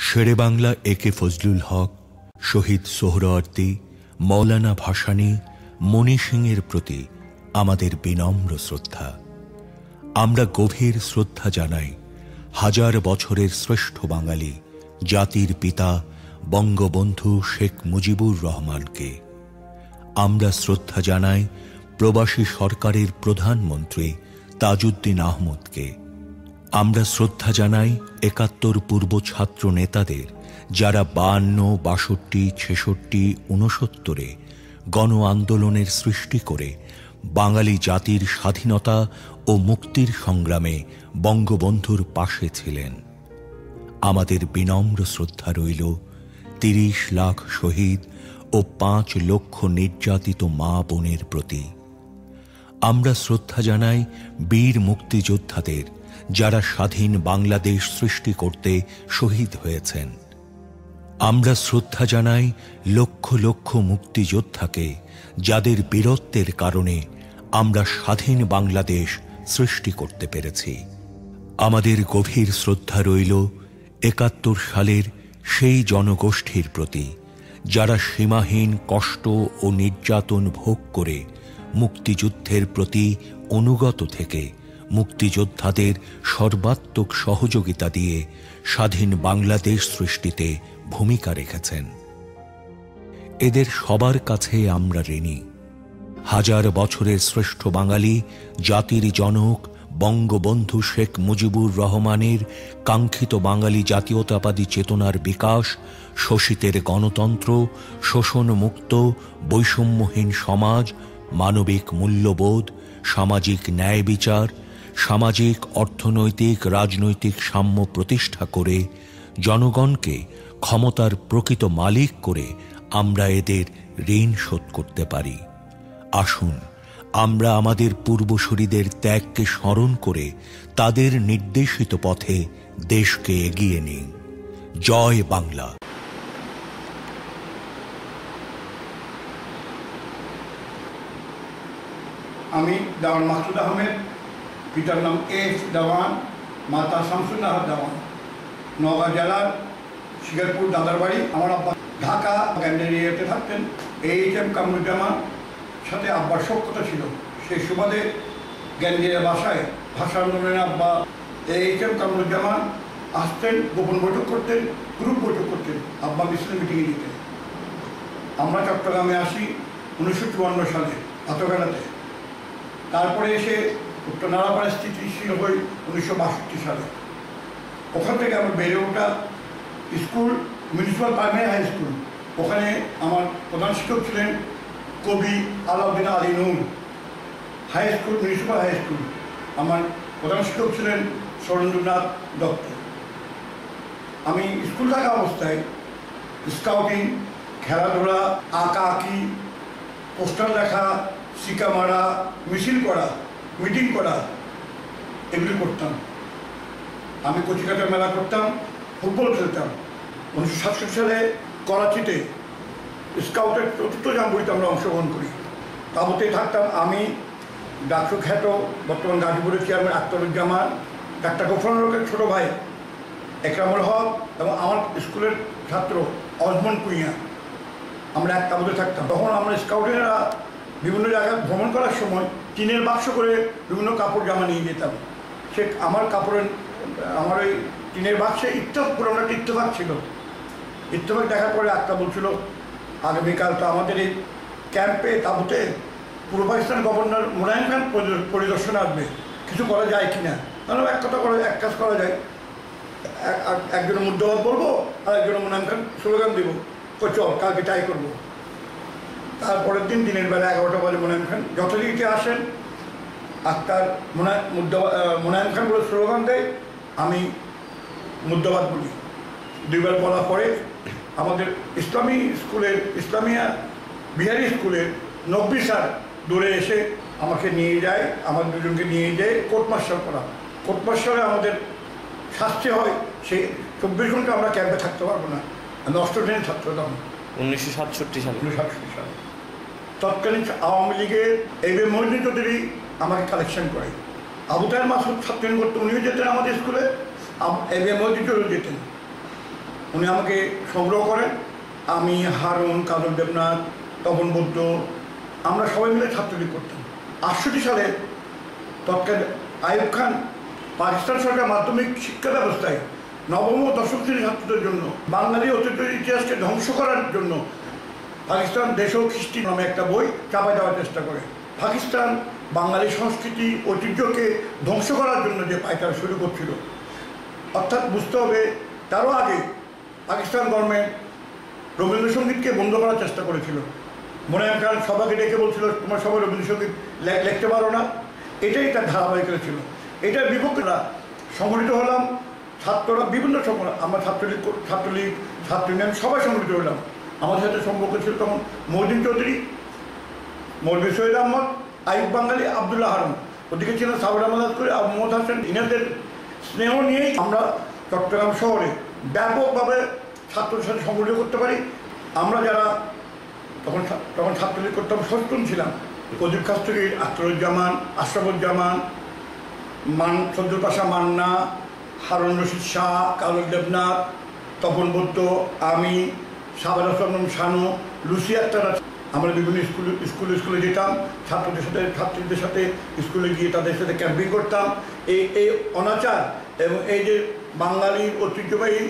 শেরে বাংলা একে ফজলুল হক, শহীদ সোহরাওয়ার্দী, মৌলানা ভাসানী, মণি সিংয়ের প্রতি আমাদের বিনম্র শ্রদ্ধা। আমরা গভীর শ্রদ্ধা জানাই হাজার বছরের শ্রেষ্ঠ বাঙালি জাতির পিতা বঙ্গবন্ধু শেখ মুজিবুর রহমানকে। আমরা শ্রদ্ধা জানাই প্রবাসী সরকারের প্রধানমন্ত্রী তাজউদ্দিন আহমদকে। আমরা শ্রদ্ধা জানাই ৭১ পূর্ব ছাত্র নেতাদের, যারা ৫২, ৬২, ৬৬, ৬৯-এ গণ আন্দোলনের সৃষ্টি করে বাঙালি জাতির স্বাধীনতা ও মুক্তির সংগ্রামে বঙ্গবন্ধুর পাশে ছিলেন। আমাদের বিনম্র শ্রদ্ধা রইল ৩০ লাখ শহীদ ও ৫ লক্ষ নির্যাতিত মা বোনের প্রতি। আমরা শ্রদ্ধা জানাই বীর মুক্তিযোদ্ধাদের, যারা স্বাধীন বাংলাদেশ সৃষ্টি করতে শহীদ হয়েছেন। আমরা শ্রদ্ধা জানাই লক্ষ লক্ষ মুক্তিযোদ্ধাকে, যাদের বীরত্বের কারণে আমরা স্বাধীন বাংলাদেশ সৃষ্টি করতে পেরেছি। আমাদের গভীর শ্রদ্ধা রইল ৭১ সালের সেই জনগোষ্ঠীর প্রতি, যারা সীমাহীন কষ্ট ও নির্যাতন ভোগ করে মুক্তিযুদ্ধের প্রতি অনুগত থেকে মুক্তিযোদ্ধাদের সর্বাত্মক সহযোগিতা দিয়ে স্বাধীন বাংলাদেশ সৃষ্টিতে ভূমিকা রেখেছেন। এদের সবার কাছে আমরা ঋণী। হাজার বছরের শ্রেষ্ঠ বাঙালি জাতির জনক বঙ্গবন্ধু শেখ মুজিবুর রহমানের কাঙ্ক্ষিত বাঙালি জাতীয়তাবাদী চেতনার বিকাশ, শোষিতের গণতন্ত্র, শোষণমুক্ত বৈষম্যহীন সমাজ, মানবিক মূল্যবোধ, সামাজিক ন্যায় বিচার, সামাজিক অর্থনৈতিক রাজনৈতিক সাম্য প্রতিষ্ঠা করে জনগণকে ক্ষমতার প্রকৃত মালিক করে আমরা এদের ঋণ শোধ করতে পারি। আসুন আমরা আমাদের পূর্বসূরীদের ত্যাগকে স্মরণ করে তাদের নির্দেশিত পথে দেশকে এগিয়ে নিই। জয় বাংলা। আমি দেওয়ান মাকসুদ আহমেদ, পিতার নাম এস দেওয়ান, মাতা শামসুন্নাহ দেওয়ান, নওগাঁ জেলার শিকারপুর দাদার বাড়ি। আমার আব্বা ঢাকা গ্যান্ডেরিয়াতে থাকতেন। এইচ.এম. কামরুজ্জামান সাথে আব্বার সখ্যতা ছিল। সেই সুবাদে গ্যান্ডেরিয়া বাসায় ভাষা আন্দোলনের আব্বা এইচ.এম. কামরুজ্জামান আসতেন, গোপন বৈঠক করতেন, গ্রুপ বৈঠক করতেন, আব্বা মিছিল মিটিংয়ে দিতেন। আমরা চট্টগ্রামে আসি 1954 সালে এতবেলাতে। তারপরে এসে উত্তর নালাপাড়া স্থিতিশীল হই 1962 সালে। ওখান থেকে আমার বেড়ে ওঠা school municipal primary high school. ওখানে আমার প্রধান শিক্ষক ছিলেন কবি Alauddin Ali Noor. High school municipal high school আমার প্রধান শিক্ষক ছিলেন সরেন্দ্রনাথ দত্ত। আমি স্কুল থাকা অবস্থায় স্কাউটিং, খেলাধুলা, আঁকা আঁকি, পোস্টার লেখা, শিকা মারা, মিছিল করা, মিটিং করা, এগুলি করতাম। আমি কচিকাটা মেলা করতাম, ফুটবল খেলতাম। 1967 সালে করাচিতে স্কাউটের ৪র্থ জাম্বুরিতে আমরা অংশগ্রহণ করি। তাবুতে থাকতাম আমি, ডাক্তার খ্যাত বর্তমান গাজীপুরের চেয়ারম্যান আখতারুজ্জামান, ডাক্তার গোফরানুল হকের ছোটো ভাই একরামুল হক এবং আমার স্কুলের ছাত্র অজমন কুইয়া। আমরা এক তাবুতে থাকতাম। তখন আমরা স্কাউটেরা বিভিন্ন জায়গায় ভ্রমণ করার সময় টিনের বাক্স করে বিভিন্ন কাপড় জামা নিয়ে যেতাম। সে আমার কাপড়ের আমার ওই টিনের বাক্সে পুরোনো একটা ইত্তেফাক ছিল। ইত্তেফাক দেখার পরে একটা বলছিল, আগামীকাল তো আমাদের এই ক্যাম্পে তাবুতে পূর্ব পাকিস্তান গভর্নর মুলায়ম খান পরিদর্শনে আসবে, কিছু করা যায় কি না। তাহলে এক কাজ করা যায়, একজনের মুদ্রাবাদ বলবো আর একজনের মুলায়ম খান স্লোগান দিব, চল কালকে ট্রাই করবো। তারপরের দিন দিনের বেলা 11টা বাজে মুলায়ম খান যথারীতি আসেন। আক্তার মুলায়ম খান বলে স্লোগান দেয়, আমি মুদ্রাবাদ বলি। দুইবার বলা পরে আমাদের ইসলামী স্কুলের ইসলামিয়া বিহারি স্কুলের 90 স্যার দৌড়ে এসে আমাকে নিয়ে যায়, আমার দুজনকে নিয়ে যায় কোর্ট মার্শাল করা। কোর্ট মার্শালে আমাদের শাস্তি হয়, সেই 24 ঘন্টা আমরা ক্যাম্পে থাকতে পারবো না। আমি 8ম শ্রেণীর ছাত্র তখন, 1967 সালে। তৎকালীন আওয়ামী লীগের এ.বি.এম. মহিউদ্দিন চৌধুরী আমাকে কালেকশন করে। আবু তাহের মাসুদ ছাত্রীন করতে উনিও যেতেন আমাদের স্কুলে, এ.বি.এম. মহিউদ্দিন চৌধুরী যেতেন। উনি আমাকে সংগ্রহ করেন। আমি, হারুন, কাজল দেবনাথ, তপন বৌদ্ধ, আমরা সবাই মিলে ছাত্রলীগ করতাম। 68 সালে তৎকালীন আইয়ুব খান পাকিস্তান সরকার মাধ্যমিক শিক্ষা ব্যবস্থায় নবম ও দশম শ্রেণীর ছাত্রদের জন্য বাঙালি অতীতের ইতিহাসকে ধ্বংস করার জন্য পাকিস্তান দেশ ও খ্রিস্টি নামে একটা বই চাপাই দেওয়ার চেষ্টা করে। পাকিস্তান বাঙালি সংস্কৃতি ঐতিহ্যকে ধ্বংস করার জন্য যে পায়তারা শুরু করছিল, অর্থাৎ বুঝতে হবে তারও আগে পাকিস্তান গভর্নমেন্ট রবীন্দ্রসঙ্গীতকে বন্ধ করার চেষ্টা করেছিল। মনে হয় সবাইকে ডেকে বলছিল তোমার সবাই রবীন্দ্রসঙ্গীত লিখতে পারো না, এটাই তার ধারাবাহিকতা ছিল। এটার বিপক্ষে সংগঠিত হলাম ছাত্ররা বিভিন্ন সময়, আমরা ছাত্রলীগ, ছাত্র ইউনিয়ন সবাই সংগঠিত হলাম। আমাদের সাথে সম্পর্ক ছিল তখন মহিউদ্দিন চৌধুরী, মৌলভী সৈয়দ আহমদ, আইয়ুব বাঙালি, আবদুল্লাহ হারুন, ওদিকে ছিলেন সাবের আহমদ করে মোহাম্মদ হাসান। ইনাদের স্নেহ নিয়েই আমরা চট্টগ্রাম শহরে ব্যাপকভাবে ছাত্রদের সাথে সংগঠিত করতে পারি। আমরা যারা তখন ছাত্রলীগ করতাম সচেতন ছিলাম, প্রদীপ খাস্তগীর, আখতারুজ্জামান, আশরাফুজ্জামান, সদ্দুল পাশা মান্না, হারুন রশিদ শাহ, কাজল দেবনাথ, তপন বৌদ্ধ, আমি, সাবের আহমদ শানু, লুসি আক্তার, আমরা বিভিন্ন স্কুলে যেতাম, ছাত্রীদের সাথে স্কুলে গিয়ে তাদের সাথে ক্যাম্পিং করতাম। এই অনাচার এবং এই যে বাঙালির ঐতিহ্যবাহী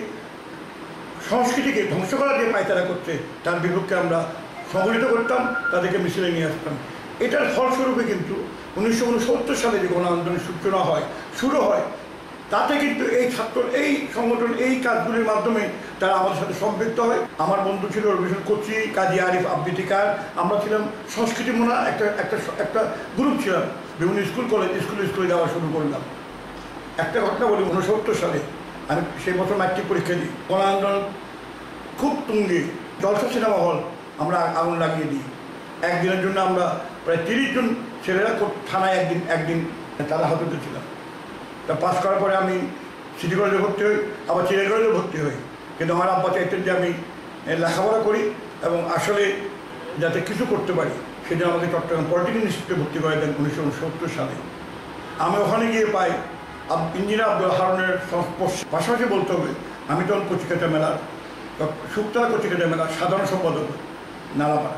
সংস্কৃতিকে ধ্বংস করার যে পায়তারা করছে তার বিপক্ষে আমরা সংগঠিত করতাম, তাদেরকে মিছিলে নিয়ে আসতাম। এটার ফলস্বরূপে কিন্তু 1969 সালে যে গণ আন্দোলনের সূচনা হয়, শুরু হয়, তাতে কিন্তু এই সংগঠন এই কাজগুলির মাধ্যমে তারা আমাদের সাথে সম্পৃক্ত হয়। আমার বন্ধু ছিল রবিশন কোচি, কাজী আরিফ আবৃত্তিকার, আমরা ছিলাম সংস্কৃতি মোনা একটা গ্রুপ ছিলাম। বিভিন্ন স্কুলে যাওয়া শুরু করলাম। একটা ঘটনা বলি, 1969 সালে আমি সেই বছর ম্যাট্রিক পরীক্ষা দিই। গণ আন্দোলন খুব তুঙ্গে, জলসা সিনেমা হল আমরা আগুন লাগিয়ে দিই। একদিনের জন্য আমরা প্রায় 30 জন ছেলেরা থানায় একদিন তারা হাজতে ছিলাম। তা পাস করার পরে আমি সিটি কলেজে ভর্তি হই, আবার চিড়িয়া কলেজে ভর্তি হই। কিন্তু আমার আব্বা চাইতেন যে আমি লেখাপড়া করি এবং আসলে যাতে কিছু করতে পারি, সেজন্য আমাকে চট্টগ্রাম পলিটেকনিক ইনস্টিটিউটে ভর্তি করে দেন 1969 সালে। আমি ওখানে গিয়ে পাই ইঞ্জিনিয়ার আব্দুল হারুনের সংস্পর্শে। পাশাপাশি বলতে হবে আমি তখন কচিকাটা মেলার, শুক্তারা কচিকাটা মেলার সাধারণ সম্পাদক নালাপাড়া।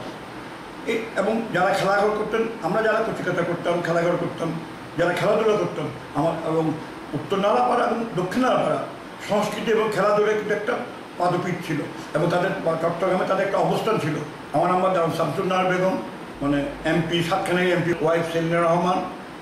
এবং যারা খেলাঘর করতেন, আমরা যারা কচিকাটা করতাম, খেলাঘর করতাম, যারা খেলাধুলা করতাম, এবং উত্তর নালাপাড়া এবং দক্ষিণ নালাপাড়া সংস্কৃতি এবং খেলাধুলার কিন্তু একটা পাদপীঠ ছিল এবং তাদের চট্টগ্রামে তাদের একটা অবস্থান ছিল। আমার নাম্বার শামসুন্নাহার বেগম, মানে এমপি, সাতখানাই এমপি ওয়াইফ সেলিনা রহমান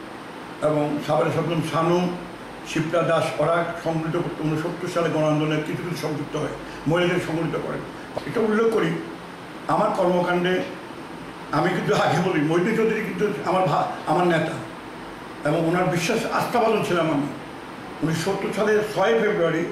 এবং সাবের সপ্তম শানু, শিপ্রা দাস, ওরা সংগঠিত করতে 1970 সালে গণ আন্দোলনের কিছু সংযুক্ত হয়, মহিলাদের সংগঠিত করেন। এটা উল্লেখ করি, আমার কর্মকাণ্ডে আমি কিন্তু আগে বলি মহিউদ্দিন চৌধুরী কিন্তু আমার নেতা এবং ওনার বিশ্বাস আস্থাভাজন ছিলাম আমি। 1970 সালের 6 ফেব্রুয়ারি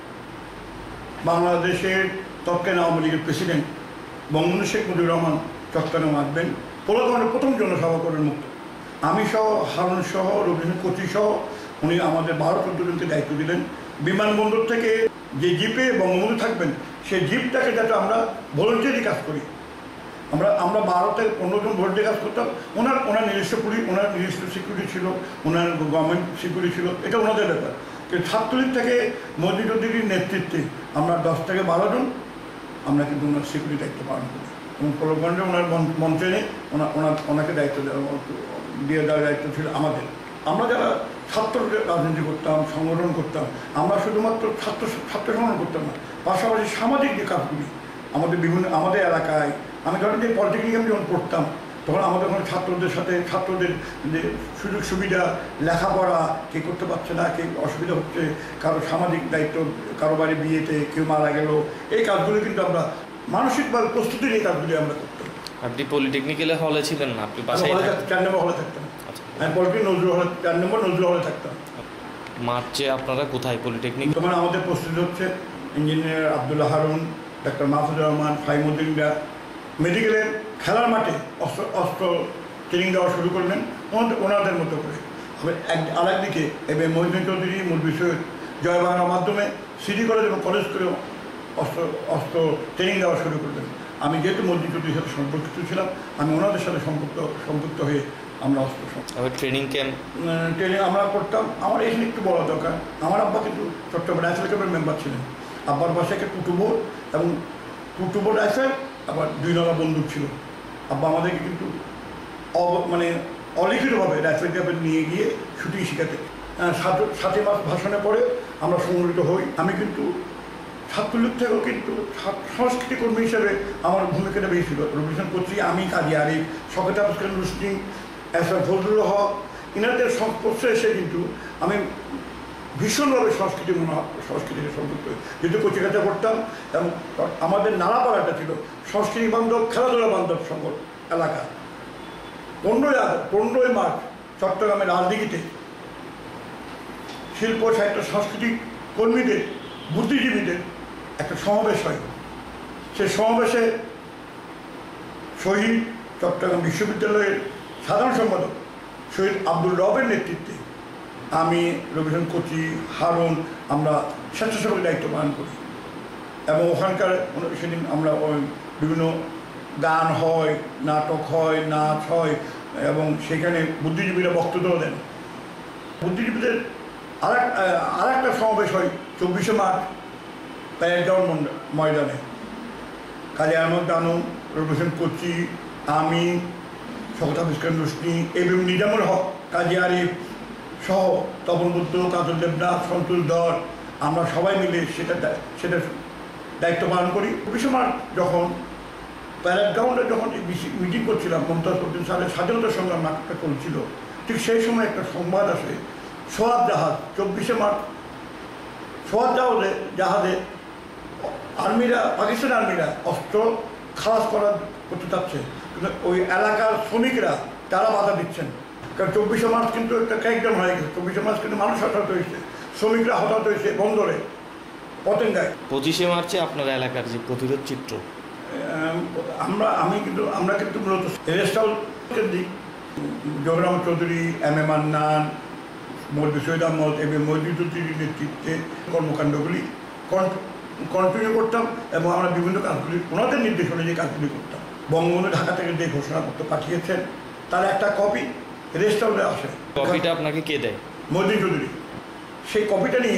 বাংলাদেশের তৎকালীন আওয়ামী লীগের প্রেসিডেন্ট বঙ্গবন্ধু শেখ মুজিবুর রহমান চট্টগ্রামে আসবেন, পোলাগঞ্জের প্রথম জনসভা করেন মুক্ত। আমি সহ, হারুন সহ, রবীন্দ্র কোচি সহ উনি আমাদের 12-14 জনকে দায়িত্ব দিলেন। বিমানবন্দর থেকে যে জিপে বঙ্গবন্ধু থাকবেন সেই জিপটাকে যাতে আমরা ভলেন্টিয়ারি কাজ করি। আমরা 12 থেকে 15 জন ভলেন্টিয়ারি কাজ করতাম। ওনার নিজস্ব পুলিশ, ওনার নিজস্ব সিকিউরিটি ছিল, ওনার গভর্নমেন্ট সিকিউরিটি ছিল, এটা ওনাদের ব্যাপার। কিন্তু ছাত্রলীগ থেকে মহিউদ্দিন চৌধুরীর নেতৃত্বে আমরা 10 থেকে 12 জন আমরা কিন্তু ওনার সিকিউরিটি দায়িত্ব পালন করি এবং প্রলোভনে ওনার মঞ্চে এনে ওনাকে দায়িত্ব দিয়ে দেওয়ার দায়িত্ব ছিল আমাদের। আমরা যারা ছাত্র রাজনীতি করতাম, সংগঠন করতাম, আমরা শুধুমাত্র ছাত্র সংগঠন করতাম না, পাশাপাশি সামাজিক যে কাজগুলি আমাদের এলাকায়, আমি ধরেন যে পলিটেকনিক আমি যখন পড়তাম তখন আমাদের ওখানে ছাত্রদের যে সুযোগ সুবিধা, লেখাপড়া, কে করতে পারছে না, কে অসুবিধা হচ্ছে, কারো সামাজিক দায়িত্ব, কারো বাড়ি বিয়েতে কেউ মারা গেল, এই কাজগুলো কিন্তু আমরা মানসিকভাবে প্রস্তুতির এই কাজগুলি আমরা করতাম। আপনি পলিটেকনিক্যাল হলে ছিলেন না? আপনি 4 নম্বর হলে থাকতাম। আমি পলিটেকনিক নজরুল হলে 4 নম্বর নজরুল হলে থাকতাম। মার্চে আপনারা কোথায় পলিটেকনিক? তোমার আমাদের প্রস্তুতি হচ্ছে ইঞ্জিনিয়ার আবদুল্লাহ হারুন, ডাক্তার মাহফুজুর রহমান, ফাইমুদ্দিনরা মেডিকেলের খেলার মাঠে অস্ত্র ট্রেনিং দেওয়া শুরু করলেন ওনাদের মতো করে। আরেকদিকে এবার মহিউদ্দিন চৌধুরী, মৌলভী সৈয়দ জয় বাংলার মাধ্যমে সিটি কলেজ এবং কলেজ করে অস্ত্র ট্রেনিং দেওয়া শুরু করলেন। আমি যেহেতু মহিউদ্দিন চৌধুরীর সাথে সম্পর্কিত ছিলাম, আমি ওনাদের সাথে সম্পৃক্ত হয়ে আমরা ট্রেনিং আমরা করতাম। আমার এখানে একটু বলা দরকার, আমার আব্বা কিন্তু চট্টগ্রাম ন্যাশনাল ক্লাবের মেম্বার ছিলেন আব্বার পাশে একটা টুটুবোট এবং টুটুবোট রাইফেল, আবার 2 নলা বন্দুক ছিল। আব্বা আমাদেরকে কিন্তু মানে অলিখিতভাবে রাইফেল টাইফেল নিয়ে গিয়ে শুটিং শেখাতে। 7 মাস ভাষণে পরে আমরা সংগঠিত হই। আমি কিন্তু ছাত্রলীগ থেকেও কিন্তু সংস্কৃতি কর্মী হিসেবে আমার ভূমিকাটা বেশি ছিল। রবিশন করছি আমি, কাজী আরিফ, শওকত আফজাল রুশদি, এসআর ফজলুল হক, ইনাদের সংস্পর্শে এসে কিন্তু আমি ভীষণভাবে সংস্কৃতির সম্পৃক্ত হই। যেহেতু কচিকাচা করতাম এবং আমাদের নালাপাড়াটা ছিল সংস্কৃতি বান্ধব, খেলাধুলা বান্ধব সকল এলাকা। 15ই মার্চ চট্টগ্রামের রাজদিঘিতে শিল্প সাহিত্য সাংস্কৃতিক কর্মীদের, বুদ্ধিজীবীদের একটা সমাবেশ হয়। সেই সমাবেশে শহীদ চট্টগ্রাম বিশ্ববিদ্যালয়ের সাধারণ সম্পাদক শহীদ আব্দুল রবের নেতৃত্বে আমি, রবিশন কোচি, হারুন, আমরা স্বেচ্ছাসেবক দায়িত্ব পালন করি। এবং ওখানকার সেদিন আমরা বিভিন্ন গান হয়, নাটক হয়, নাচ হয় এবং সেখানে বুদ্ধিজীবীরা বক্তব্য দেন। বুদ্ধিজীবীদের আর একটা সমাবেশ হয় 24শে মার্চ প্যারেড ময়দানে। কাজী আহমেদ, রবিশন কোচি, আমি, শওকত আফজাল রুশদি এবং নিজামুল হক, কাজী আরিফ সহ তপন বুদ্ধ, কাজল দেবনাথ, সন্তোষ ধর, আমরা সবাই মিলে সেটা দায়িত্ব পালন করি। 24শে মার্চ যখন প্যারেড গ্রাউন্ডে যখন মিটিং করছিলাম, মমতাজ উদ্দিন সাহেবের স্বাধীনতা সংগ্রাম নাটকটা চলছিল, ঠিক সেই সময় একটা সংবাদ আসে, সোয়াত জাহাজ 24শে মার্চ সোয়াত জাহাজে আর্মিরা, পাকিস্তান আর্মিরা অস্ত্র খালাস করতে চাচ্ছে, কিন্তু ওই এলাকার শ্রমিকরা তারা বাধা দিচ্ছেন। কারণ 24শে মার্চ কিন্তু একটা ক্র্যাকডাউন হয়ে গেছে। 24শে মার্চ কিন্তু মানুষ হতাহত হয়েছে, শ্রমিকরা হতাহত হয়েছে বন্দরে, পতেঙ্গায়। 25শে মার্চে আপনার এলাকার যে প্রতিরোধ চিত্র, আমরা কিন্তু মূলত রেস্ট হাউস কেন্দ্রিক জগরাম চৌধুরী, এম এ মান্নান, মৌলভী সৈয়দ আহমদ এবং মহিউদ্দিনের নেতৃত্বে কর্মকাণ্ডগুলি কন্টিনিউ করতাম এবং আমরা বিভিন্ন কাজগুলি ওনাদের নির্দেশনে যে কাজগুলি করতাম। বঙ্গবন্ধু ঢাকা থেকে যে ঘোষণাপত্র পাঠিয়েছেন তার একটা কপি রেস্ট হাউসে আসে। কপিটা আপনাকে কে দেয়? মহিউদ্দিন চৌধুরী। সেই কপিটা নিয়ে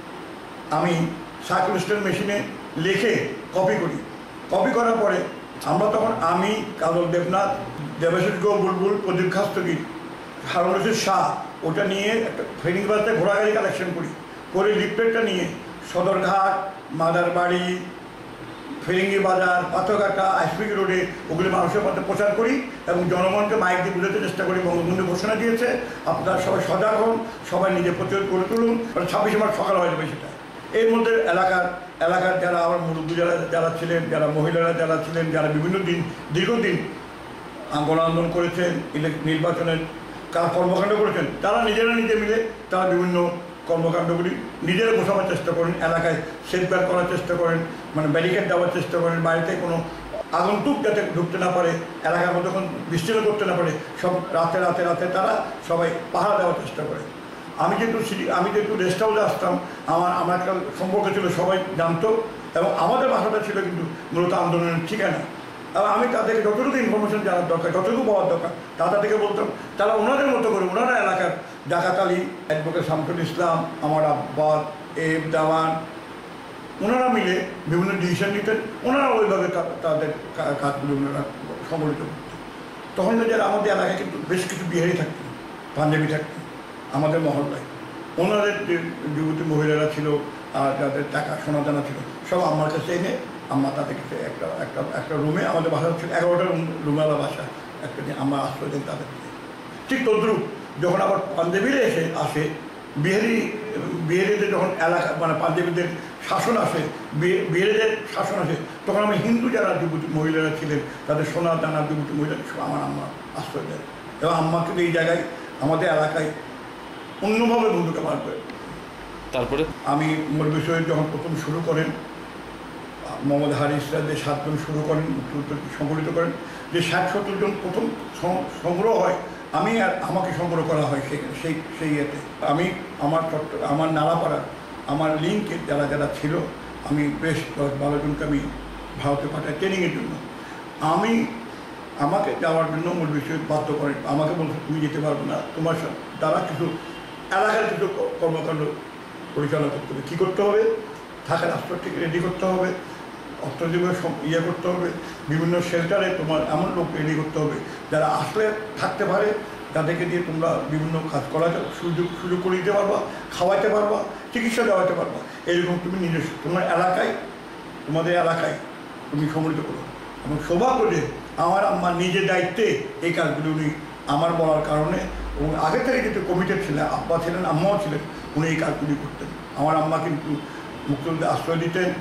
আমি সার্কুলেশন মেশিনে লিখে কপি করি। কপি করার পরে আমরা তখন আমি, কাজল দেবনাথ, দেবাশিস বুলবুল, প্রদীপ খাস্তগি, হারুন রশিদ শাহ ওটা নিয়ে একটা ফেরিং বাসে ঘোড়াগাড়ি কালেকশন করি। করে লিফলেটটা নিয়ে সদরঘাট, মাদারবাড়ি, ফেরিঙ্গি বাজার, পাথরঘাটা, আইসপিক রোডে ওগুলি মানুষের মধ্যে প্রচার করি এবং জনগণকে মাইক দিয়ে বুঝাতে চেষ্টা করি বঙ্গবন্ধু ঘোষণা দিয়েছে, আপনারা সবাই সজাগ হন, সবাই নিজে প্রতিরোধ করে তুলুন। 26শে মার্চ সকাল হয়ে যাবে সেটা। এর মধ্যে এলাকার যারা আমার মুরব্বী যারা ছিলেন, যারা মহিলারা যারা ছিলেন, যারা দীর্ঘদিন আন্দোলন করেছেন, নির্বাচনের কর্মকাণ্ড করেছেন, তারা নিজে মিলে তারা বিভিন্ন কর্মকাণ্ডগুলি নিজেরা গোছাবার চেষ্টা করেন, এলাকায় সেফগার্ড করার চেষ্টা করেন, মানে ব্যারিকেড দেওয়ার চেষ্টা করেন, বাড়িতে কোনো আগন্তুক যাতে ঢুকতে না পারে, এলাকার মধ্যে কোনো বিস্তীর্ণ করতে না পারে, সব রাতে তারা সবাই পাহারা দেওয়ার চেষ্টা করে। আমি যেহেতু রেস্ট হাউসে আসতাম, আমার একটা সম্পর্ক ছিল, সবাই জানতো এবং আমাদের বাসাটা ছিল কিন্তু মূলত আন্দোলনের ঠিকানা। এবং আমি তাদেরকে যতটুকু ইনফরমেশন জানার দরকার, যতটুকু পাওয়ার দরকার তাদেরকে বলতাম। তারা ওনাদের মতো করে ওনারা এলাকার ডাকাত আলী, অ্যাডভোকেট শামসুল ইসলাম, আমার আব্বাস, দেওয়ান, ওনারা মিলে বিভিন্ন ডিসিশন নিতেন। ওনারা ওইভাবে তাদের কাজগুলো ওনারা সংগঠিত করতেন। তখন যারা আমাদের এলাকায় কিন্তু বেশ কিছু বিহারি থাকতেন, পাঞ্জাবি থাকতেন আমাদের মহল্লায়। ওনাদের যে যুবতী মহিলারা ছিল আর যাদের টাকা সোনা দানা ছিল সব আমার কাছে এনে আমরা তাদেরকে একটা রুমে, আমাদের বাসা ছিল 11টা রুমওয়ালা বাসা, একটা দিন আমরা আশ্রয় দিই তাদেরকে। ঠিক তদ্রুপ যখন আবার পাঞ্জাবিরা আসে, বিহারিদের যখন এলাকা মানে পাঞ্জাবিদের শাসন আসে, বিহারিদের শাসন আসে, তখন আমি হিন্দু যারা যুবতী মহিলারা ছিলেন তাদের সোনা দানা যুবতী মহিলা সব আমার আম্মা আশ্রয় দেয় এবং আম্মা কিন্তু এই জায়গায় আমাদের এলাকায় অন্যভাবে ভূমিকা পালন করে। তারপরে আমি মৌলভী সৈয়দ যখন প্রথম শুরু করেন, মোহাম্মদ হারিসরা যে 7 জন শুরু করেন, সংগঠিত করেন, যে 60-70 জন প্রথম সংগ্রহ হয়, আমি আর আমাকে সংগ্রহ করা হয় সেই ইয়েতে। আমি আমার নালাপাড়া আমার লিঙ্কে যারা ছিল, আমি বেশ 10-12 জনকে আমি ভারতে পাঠাই ট্রেনিংয়ের জন্য। আমাকে যাওয়ার জন্য মৌলভী সৈয়দ বাধ্য করেন, আমাকে বলছে তুমি যেতে পারবে না, তোমার দ্বারা কিছু এলাকার কিছু কর্মকাণ্ড পরিচালনা করতে হবে। কী করতে হবে? থাকার রাস্তা ঠিক রেডি করতে হবে, অর্থনৈতিকভাবে ইয়ে করতে হবে, বিভিন্ন শেল্টারে তোমার এমন লোক রেডি করতে হবে যারা আসলে থাকতে পারে, তাদেরকে দিয়ে তোমরা বিভিন্ন কাজ করা সুযোগ করে দিতে পারবা, খাওয়াইতে পারবা, চিকিৎসা দেওয়াতে পারবা। এরকম তুমি নিজস্ব তোমাদের এলাকায় তুমি সম্মিলিত করো। এবং সৌভাগ্য যে আমার আম্মা নিজের দায়িত্বে এই কাজগুলি উনি আমার বলার কারণে, এবং আগে থেকে কিন্তু কমিটেড ছিলেন, আব্বা ছিলেন, আম্মাও ছিলেন, উনি এই কাজগুলি করতেন। আমার আম্মা কিন্তু মুক্তিযুদ্ধে আশ্রয় দিতেন,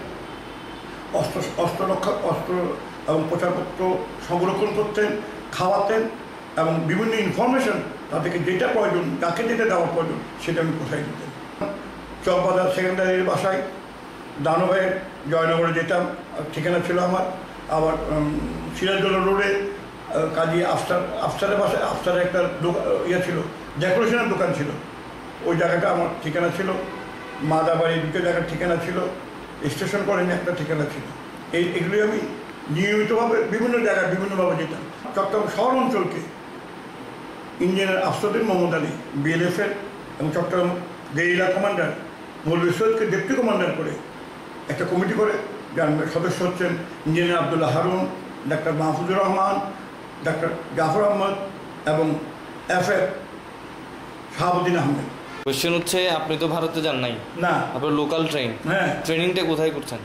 অস্ত্র এবং প্রচারপত্র সংরক্ষণ করতেন, খাওয়াতেন, এবং বিভিন্ন ইনফরমেশন তাদেরকে যেটা প্রয়োজন, যাকে যেটা দেওয়ার প্রয়োজন সেটা আমি কোথায় দিতেন। চকবাজার সেকেন্ডারির বাসায় দানবের জয়নগরে যেতাম, ঠিকানা ছিল আমার। আবার সিরাজদৌল্লা রোডে কাজী আফসারের বাসায়, আফসারের একটা ইয়ে ছিল, ডেকোরেশনের দোকান ছিল, ওই জায়গাটা আমার ঠিকানা ছিল। মাদাবাড়ি দুটো জায়গার ঠিকানা ছিল, স্টেশন কলেজে একটা ঠিকানা ছিল। এগুলি আমি নিয়মিতভাবে বিভিন্ন জায়গায় বিভিন্নভাবে যেতাম। চট্টগ্রাম শহর অঞ্চলকে ইঞ্জিনিয়ার আফসুদ্দিন মোহাম্মদ আলী BLF-এর এবং চট্টগ্রাম গেরিলা কমান্ডার মৌলভী সৈয়দকে ডেপুটি কমান্ডার করে একটা কমিটি করে, যার সদস্য হচ্ছেন ইঞ্জিনিয়ার আবদুল্লাহ হারুন, ডাক্তার মাহফুজুর রহমান, ডাক্তার জাফর আহমদ এবং FF শাহাবুদ্দিন আহমেদ। কোয়েশ্চেন হচ্ছে, আপনি তো ভারতে যান নাই, না, আপনার লোকাল ট্রেন, হ্যাঁ, ট্রেনিংটা কোথায় করছেন?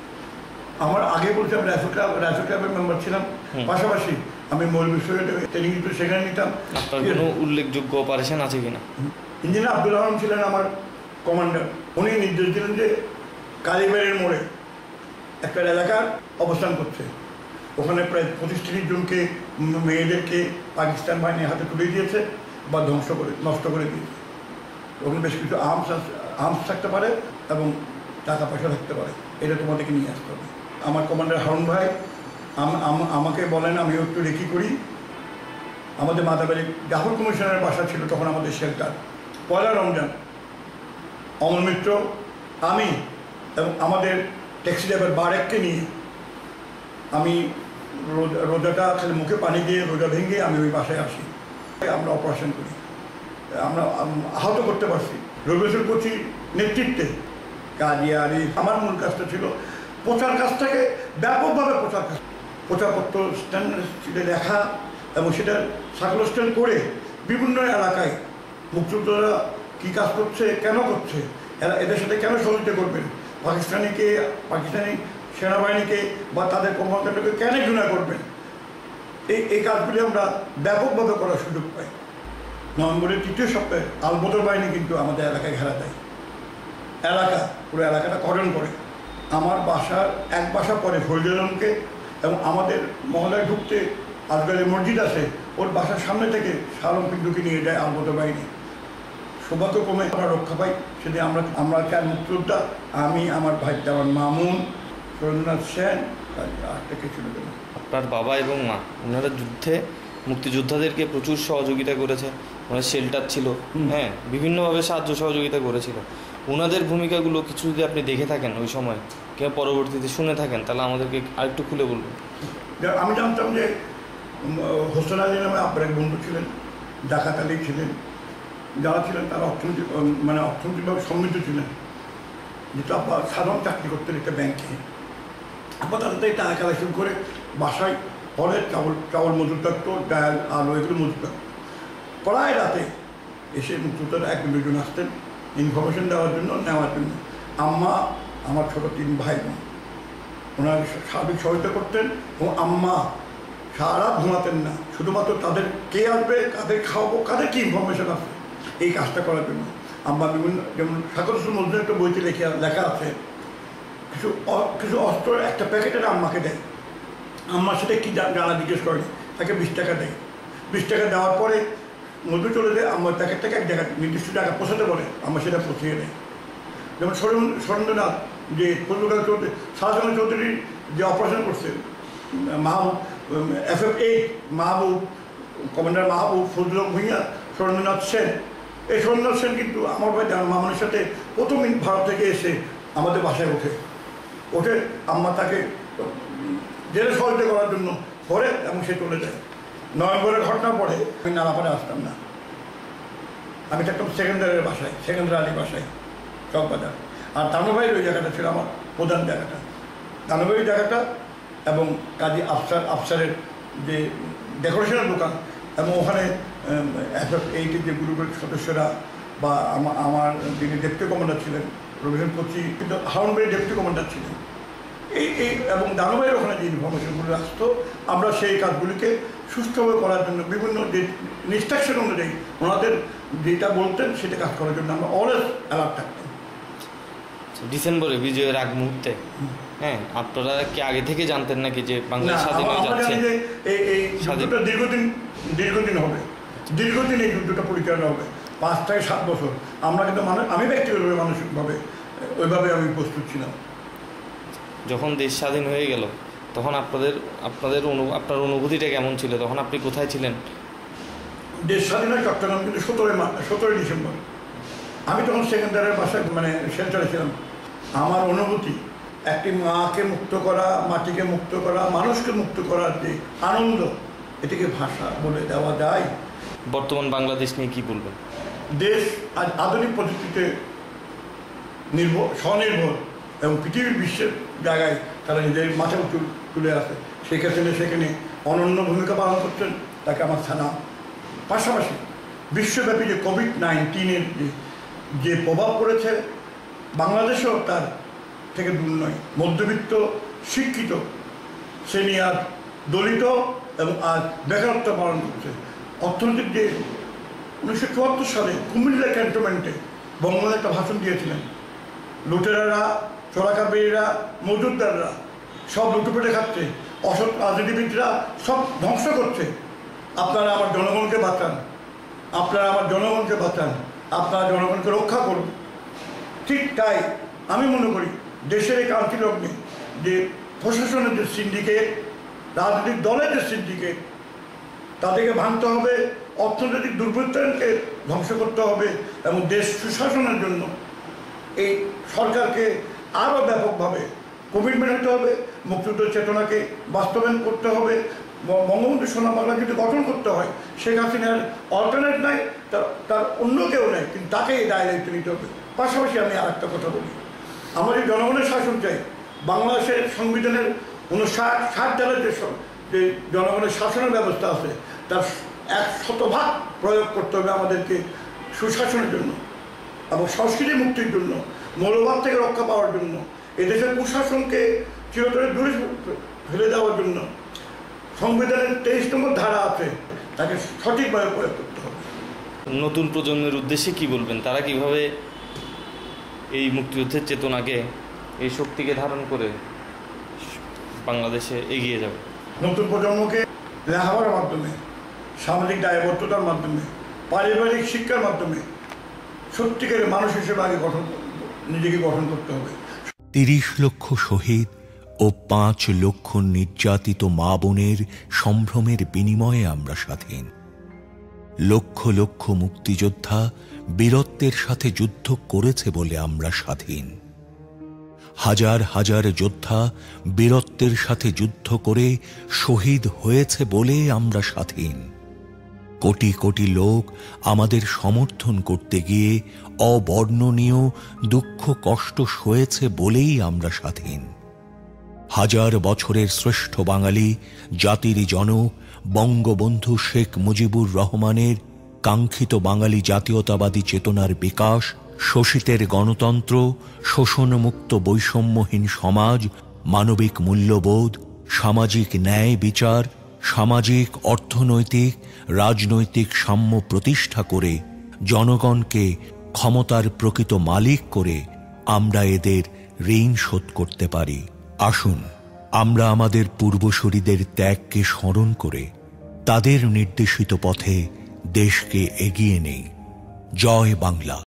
আমার আগে বলছি আমি রাজু ক্লাবের মেম্বার ছিলাম, পাশাপাশি আমি মৌলভী সৈয়দে ট্রেনিং কিন্তু সেখানে নিতাম। আপনার কোনো উল্লেখযোগ্য অপারেশন আছে কিনা? ইঞ্জিনিয়ার আবদুল্লাহ আলম ছিলেন আমার কমান্ডার। উনি নির্দেশ দিলেন যে কালীবাড়ির মোড়ে একটা এলাকার অবস্থান করছে, ওখানে প্রায় 25-30 জনকে, মেয়েদেরকে পাকিস্তান বাহিনীর হাতে তুলে দিয়েছে বা নষ্ট করে দিয়েছে। ওখানে বেশ কিছু আর্মস থাকতে পারে এবং টাকা পয়সা থাকতে পারে, এটা তোমাদেরকে নিয়ে আসতে হবে। আমার কমান্ডার হারুন ভাই আমাকে বলেন, আমি একটু রেকি করি। আমাদের মাদাবাড়ি জাফর কমিশনের বাসা ছিল তখন, আমাদের শেল্টার। পয়লা রমজান অমল মিত্র, আমি এবং আমাদের ট্যাক্সি ড্রাইভার বারেককে নিয়ে আমি রোজাটা খালি মুখে পানি দিয়ে রোজা ভেঙে আমি ওই বাসায় আসি। আমরা অপারেশন করি, আমরা আহত করতে পারছি রবিউল কোচির নেতৃত্বে। কাজিয়ারি আমার মূল কাজটা ছিল প্রচার কাজটাকে ব্যাপকভাবে প্রচারপত্র স্ট্যান্ডে লেখা এবং সেটা সার্কুলেশন করে বিভিন্ন এলাকায় মুক্তিযোদ্ধারা কী কাজ করছে, কেন করছে, এদের সাথে কেন সহযোগিতা করবেন, পাকিস্তানি সেনাবাহিনীকে বা তাদের কর্মকাণ্ডকে কেন ঘৃণা করবেন, এই কাজগুলি আমরা ব্যাপকভাবে করার সুযোগ পাই। নভেম্বরের 3য় সপ্তাহে আলবদর বাহিনী কিন্তু আমাদের এলাকায় ঘেরা দেয়, পুরো এলাকাটা কর্ডন করে। আমার বাসার এক বাসা পরে ফরিদুলকে এবং আমাদের মহলায় ঢুকতে আজগালে মসজিদ আছে, ওর বাসার সামনে থেকে শালম পিন্টুকে নিয়ে যায় আলবদর বাহিনী। সৌভাগ্যক্রমে আমরা রক্ষা পাই। সেদিন আমরা 4 মুক্তিযোদ্ধা, আমি, আমার ভাই দেওয়ান মামুন, সুরেন্দ্রনাথ সেন, আর ছিল। আপনার বাবা এবং মা ওনারা মুক্তিযোদ্ধাদেরকে প্রচুর সহযোগিতা করেছে, ওনার শেল্টার ছিল, হ্যাঁ, বিভিন্নভাবে সাহায্য সহযোগিতা করেছিল। ওনাদের ভূমিকাগুলো কিছু যদি আপনি দেখে থাকেন ওই সময়, কেউ পরবর্তীতে শুনে থাকেন, তাহলে আমাদেরকে আরেকটু খুলে বলবেন। আমি জানতাম যে হোসেন আলী নামে আপনার এক বন্ধু ছিলেন, ডাকাত আলী ছিলেন, যারা ছিলেন তারা অর্থনৈতিকভাবে সমৃদ্ধ ছিলেন। যেহেতু আব্বা সাধারণ চাকরি করতেন একটা ব্যাংকে, আব্বা তাদের থেকে টাকা কালেকশন করে বাসায় ফলে চাউল মজুর থাকতো, ডাল, আলু এগুলো মজুর থাকতো। প্রায় রাতে এসে মুক্তিযোদ্ধারা 1-2 জন আসতেন ইনফরমেশন দেওয়ার জন্য, নেওয়ার জন্য। আম্মা, আমার ছোটো 3 ভাই বোন, ওনারা সার্বিক সহায়তা করতেন এবং আম্মা সারা ঘুমাতেন না, শুধুমাত্র তাদের কে আসবে, কাদের খাওয়াবো, কাদের কী ইনফরমেশন আছে, এই কাজটা করার জন্য। আম্মা বিভিন্ন, যেমন সাকরুল মজুর একটা বইতে লেখা আছে, কিছু অস্ত্র একটা প্যাকেটের আম্মাকে দেয়। আম্মা সেটা কী জানা জিজ্ঞেস করেনি, তাকে 20 টাকা দেয়। 20 টাকা দেওয়ার পরে মধু চলে যায়, আম্মার প্যাকেটটাকে এক জায়গায় নির্দিষ্ট জায়গায় পৌঁছাতে বলে, আম্মা সেটা পৌঁছিয়ে দেয়। যেমন সুরেন্দ্রনাথ যে ফজলুল চৌধুরী, শাহজাহান চৌধুরীর যে অপারেশন করছে, মাহবুব FF8 মাহবুব, কমান্ডার মাহবুব, ফজলুল ভূঁইয়া, সুরেন্দ্রনাথ সেন। এই সুরেন্দ্রনাথ সেন কিন্তু আমার ভাই মামুনের সাথে প্রথম ভারত থেকে এসে আমাদের বাসায় ওঠে। আম্মা তাকে জেলে সহযোগিতা করার জন্য করে এবং সে চলে যায়। নভেম্বরের ঘটনার পরে আমি নালাপাড়ে আসতাম না, আমি থাকতাম সেকেন্ডারের বাসায়, সেকেন্ডার আলী বাসায়, চকবাজার। আর দানবাড়ির ওই জায়গাটা ছিল আমার প্রধান জায়গাটা, দানবাড়ির জায়গাটা এবং কাজী আফসারের যে ডেকোরেশনের দোকান, এবং ওখানে এই যে গ্রুপের সদস্যরা বা আমার যিনি ডেপুটি কমান্ডার ছিলেন রবীন্দ্র কোচি, কিন্তু হারুনবাড়ির ডেপুটি কমান্ডার ছিলেন, এই এবং দানবাড়ির ওখানে যে ইনফরমেশনগুলো আসতো, আমরা সেই কাজগুলিকে সুষ্ঠুভাবে করার জন্য বিভিন্ন যে ইনস্ট্রাকশন অনুযায়ী ওনাদের যেটা বলতেন সেটা কাজ করার জন্য আমরা অলওয়েজ অ্যালার্ট থাকতাম। ডিসেম্বরে বিজয়ের আগ মুহূর্তে হ্যাঁ, আপনারা কি আগে থেকে জানতেন নাকি যে বাংলাদেশ স্বাধীন হয়ে যাচ্ছে? এই যুদ্ধটা দীর্ঘদিন হবে, দীর্ঘদিন এই যুদ্ধটা পরিচালনা হবে, 5 থেকে 7 বছর। আমরা কিন্তু আমি ব্যক্তিগতভাবে মানসিকভাবে ওইভাবে আমি প্রস্তুত ছিলাম। যখন দেশ স্বাধীন হয়ে গেল তখন আপনার অনুভূতিটা কেমন ছিল? তখন আপনি কোথায় ছিলেন? দেশ স্বাধীন হয় চট্টগ্রাম, কিন্তু 17 ডিসেম্বর। আমি তখন সেকেন্ডারের বাসায় শেল্টারে ছিলাম। আমার অনুভূতি, একটি মাকে মুক্ত করা, মাটিকে মুক্ত করা, মানুষকে মুক্ত করার যে আনন্দ, এটিকে ভাষা বলে দেওয়া যায়। বর্তমান বাংলাদেশ নিয়ে কি বলবেন? দেশ আজ আধুনিক পদ্ধতিতে স্বনির্ভর এবং পৃথিবীর বিশ্বের জায়গায় তারা নিজের মাথা উঁচু তুলে আসে। সেখানে অনন্য ভূমিকা পালন করছেন, তাকে আমার সালাম। পাশাপাশি বিশ্বব্যাপী যে কোভিড-19-এর যে প্রভাব পড়েছে, বাংলাদেশেও তার থেকে দূর নয়। মধ্যবিত্ত, শিক্ষিত শ্রেণী আর দলিত এবং আজ বেকারত্ব পালন করছে। অর্থনৈতিক যে 1974 সালে কুমিল্লা ক্যান্টনমেন্টে বঙ্গবন্ধু একটা ভাষণ দিয়েছিলেন, লুটেরারা, চোরাকারবারিরা, মজুদদাররা সব লুটুপুটে খাচ্ছে, অসৎ রাজনীতিবিদরা সব ধ্বংস করছে, আপনারা আমার জনগণকে বাঁচান, আপনারা আমার জনগণকে বাঁচান, আপনারা জনগণকে রক্ষা করুন। ঠিক তাই আমি মনে করি দেশের এই ক্রান্তিলগ্নে যে প্রশাসনের যে সিন্ডিকেট, রাজনৈতিক দলের যে সিন্ডিকেট, তাদেরকে ভাঙতে হবে, অর্থনৈতিক দুর্বৃত্তায়নকে ধ্বংস করতে হবে এবং দেশ সুশাসনের জন্য এই সরকারকে আরও ব্যাপকভাবে কমিটমেন্ট হতে হবে। মুক্তিযুদ্ধ চেতনাকে বাস্তবায়ন করতে হবে। বঙ্গবন্ধু সোনার বাংলা যদি গঠন করতে হয়, শেখ হাসিনার অল্টারনেট নাই, তার অন্য কেউ নেই, কিন্তু তাকে এই দায়িত্ব নিতে হবে। পাশাপাশি আমি আর একটা কথা বলি, আমরা যে জনগণের শাসন চাই, বাংলাদেশের সংবিধানের 59 ধারার যে জনগণের শাসনের ব্যবস্থা আছে, তার 100% প্রয়োগ করতে হবে আমাদেরকে সুশাসনের জন্য এবং সংস্কৃতি মুক্তির জন্য, মৌলবাদ থেকে রক্ষা পাওয়ার জন্য, এদেশের কুশাসনকে চিরতরে দূরে ফেলে দেওয়ার জন্য। সংবিধানের 23 নম্বর ধারা আছে, তাকে সঠিকভাবে প্রয়োগ করতে হবে। নতুন প্রজন্মের উদ্দেশ্যে কি বলবেন? তারা কিভাবে এই মুক্তিযুদ্ধের চেতনাকে, এই শক্তিকে ধারণ করে বাংলাদেশে এগিয়ে যাবে? নতুন প্রজন্মকে লেখাপড়ার মাধ্যমে, সামাজিক দায়বদ্ধতার মাধ্যমে, পারিবারিক শিক্ষার মাধ্যমে সত্যিকারের মানুষ হিসেবে আগে নিজেকে গঠন করতে হবে। 30 লক্ষ শহীদ ও 5 লক্ষ নির্যাতিত মা বোনের সম্ভ্রমের বিনিময়ে আমরা স্বাধীন। লক্ষ লক্ষ মুক্তিযোদ্ধা বীরত্বের সাথে যুদ্ধ করেছে বলে আমরা স্বাধীন। হাজার হাজার যোদ্ধা বীরত্বের সাথে যুদ্ধ করে শহীদ হয়েছে বলে আমরা স্বাধীন। কোটি কোটি লোক আমাদের সমর্থন করতে গিয়ে অবর্ণনীয় দুঃখ কষ্ট সয়েছে বলেই আমরা স্বাধীন। হাজার বছরের শ্রেষ্ঠ বাঙালি জাতির জনক বঙ্গবন্ধু শেখ মুজিবুর রহমানের কাঙ্ক্ষিত বাঙালি জাতীয়তাবাদী চেতনার বিকাশ, শোষিতের গণতন্ত্র, শোষণমুক্ত বৈষম্যহীন সমাজ, মানবিক মূল্যবোধ, সামাজিক ন্যায় বিচার, সামাজিক, অর্থনৈতিক, রাজনৈতিক সাম্য প্রতিষ্ঠা করে জনগণকে ক্ষমতার প্রকৃত মালিক করে আমরা এদের ঋণ শোধ করতে পারি। আসুন আমরা আমাদের পূর্বসূরীদের ত্যাগকে স্মরণ করে তাদের নির্দেশিত পথে দেশকে এগিয়ে নেই। জয় বাংলা।